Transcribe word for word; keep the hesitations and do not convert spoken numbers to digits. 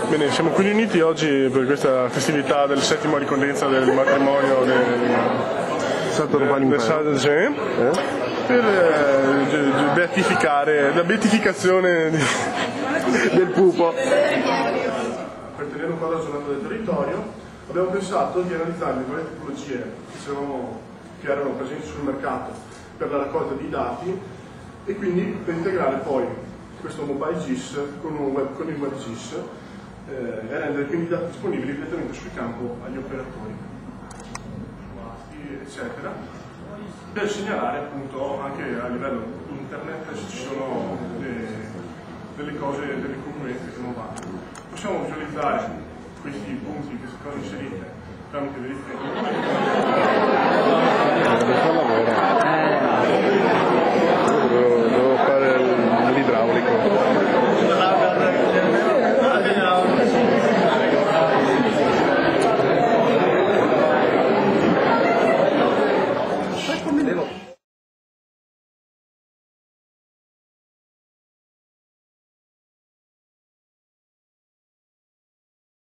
Bene, siamo qui riuniti oggi per questa festività del settimo ricorrenza del matrimonio del Saint Jean, eh? per eh, beatificare la beatificazione di, del pupo. Per tenere un quadro aggiornato del territorio abbiamo pensato di analizzare le varie tipologie che, c'erano, che erano presenti sul mercato per la raccolta di dati e quindi per integrare poi questo mobile G I S con, un web, con il web G I S eh, e rendere quindi i dati disponibili direttamente sul campo agli operatori, eccetera, per segnalare appunto anche a livello internet se ci sono delle, delle cose, delle componenti che non vanno. Possiamo visualizzare questi punti che sono inserite tramite verifica. Devo fare l'idraulico.